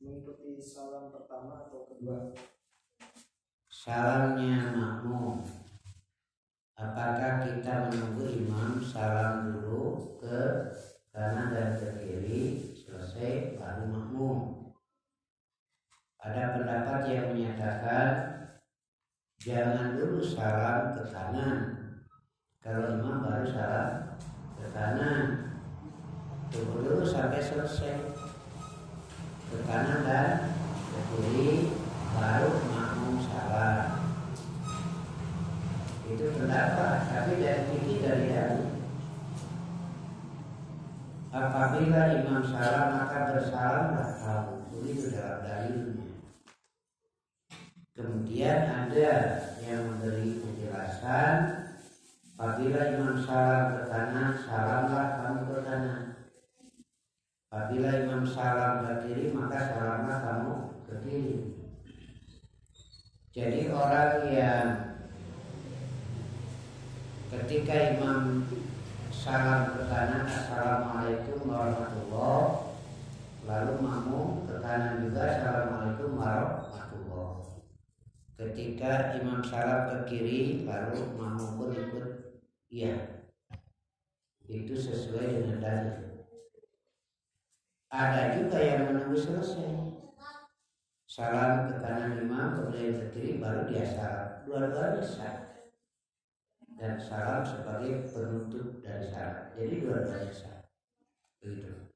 mengikuti salam pertama atau kedua? Salamnya makmum, apakah kita menunggu imam salam dulu ke kanan dan ke kiri selesai baru makmum? Ada pendapat yang menyatakan jangan dulu salam ke kanan, kalau imam baru salam ke kanan, tunggu dulu sampai selesai ke kanan dan ke kiri baru makmum salam. Itu pendapat, tapi dari fikih dari dalil. Apabila imam salam maka bersalamlah kamu, itu dalam dalilnya. Kemudian ada yang memberi penjelasan, apabila imam salam ke kanan, salamlah kamu ke kanan. Apabila imam salam ke kiri, maka salamlah kamu ke kiri. Jadi orang yang ketika imam salam ke kanan, assalamualaikum warahmatullah, lalu makmum ke kanan juga, assalamualaikum warahmatullah. Ketika imam salam ke kiri, lalu makmum pun ikut iya, itu sesuai dengan dalil. Ada juga yang menunggu selesai, salam ke kanan imam, kemudian ke kiri, baru dia salam. Dua-duanya sah, dan salam sebagai penutup dari salam. Jadi dua-duanya sah. Begitu.